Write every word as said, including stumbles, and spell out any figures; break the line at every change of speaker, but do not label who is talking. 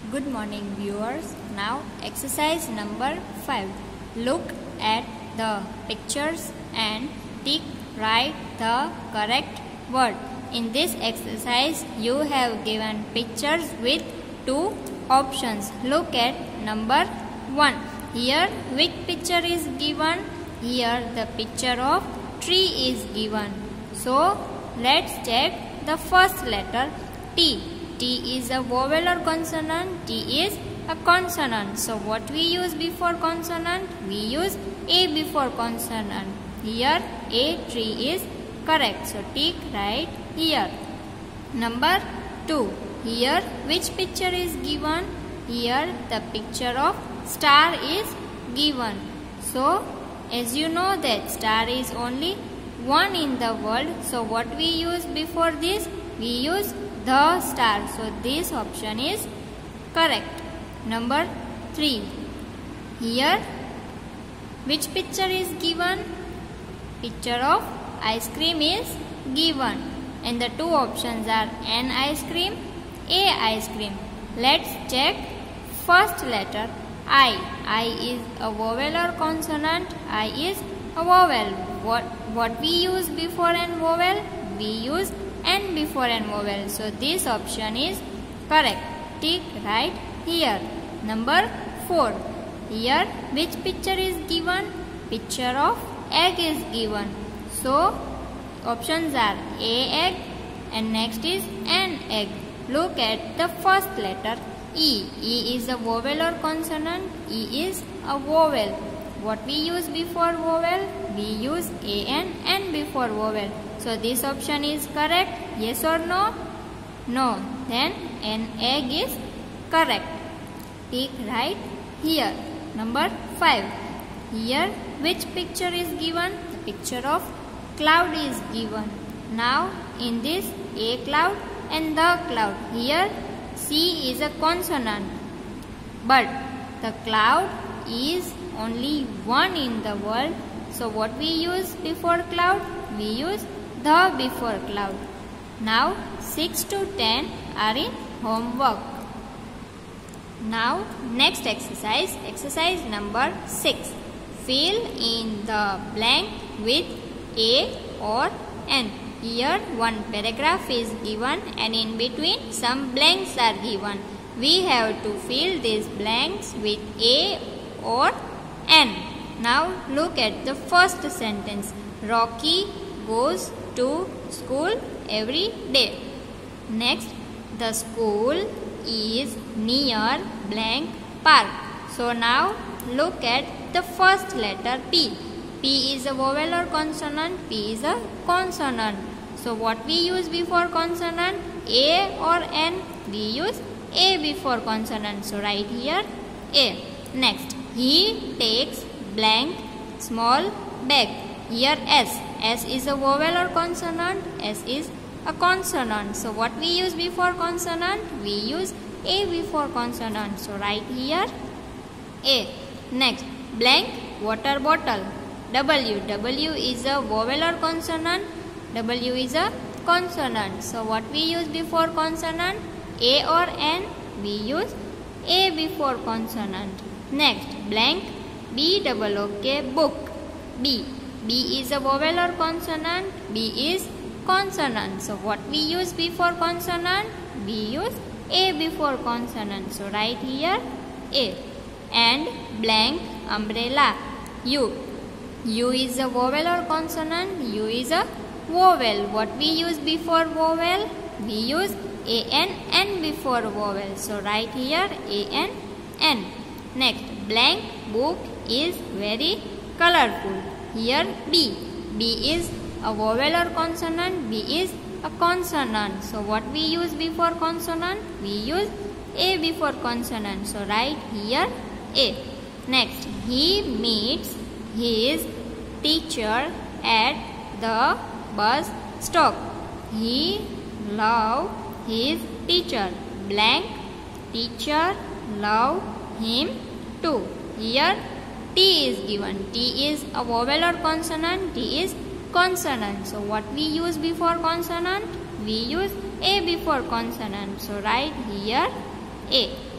Good morning viewers. Now exercise number five. Look at the pictures and tick write the correct word. In this exercise you have given pictures with two options. Look at number one. Here which picture is given? Here the picture of tree is given. So let's check the first letter T. T is a vowel or consonant? T is a consonant. So what we use before consonant? We use A before consonant. Here A, tree is correct. So tick right here. Number two. Here which picture is given? Here the picture of star is given. So as you know that star is only one in the world. So what we use before this? We use the star. So this option is correct. Number three. Here which picture is given? Picture of ice cream is given. And the two options are an ice cream, a ice cream. Let's check first letter I. I is a vowel or consonant? I is a vowel. What, what we use before an vowel? We use N before an vowel. So this option is correct. Tick right here. Number four. Here which picture is given? Picture of egg is given. So options are A egg and next is an egg. Look at the first letter E. E is a vowel or consonant? E is a vowel. What we use before vowel? We use A and N before vowel. So this option is correct. Yes or no? No. Then an egg is correct. Tick right here. Number five. Here which picture is given? The picture of cloud is given. Now in this A cloud and the cloud. Here C is a consonant. But the cloud is only one in the world. So what we use before cloud? We use the before cloud. Now six to ten are in homework. Now next exercise, exercise number six. Fill in the blank with A or N. Here one paragraph is given and in between some blanks are given. We have to fill these blanks with A or N. Now look at the first sentence. Rocky goes to school every day. Next, the school is near blank park. So now look at the first letter P. P is a vowel or consonant? P is a consonant. So what we use before consonant? A or N? We use A before consonant. So right here A. Next, he takes blank small bag. Here S. S is a vowel or consonant? S is a consonant. So what we use before consonant? We use A before consonant. So right here A. Next, blank water bottle. W. W is a vowel or consonant? W is a consonant. So what we use before consonant? A or N? We use A before consonant. Next, blank B double O K book. B. B is a vowel or consonant? B is consonant. So what we use before consonant? We use A before consonant. So right here A. And blank umbrella. U. U is a vowel or consonant? U is a vowel. What we use before vowel? We use A N N before vowel. So right here A N N. Next, blank book is very colorful. Here B. B is a vowel or consonant? B is a consonant. So what we use before consonant? We use A before consonant. So right here A. Next, he meets his teacher at the bus stop. He loves his teacher. Blank teacher love him too. Here T is given. T is a vowel or consonant? T is consonant. So what we use before consonant? We use A before consonant. So right here A.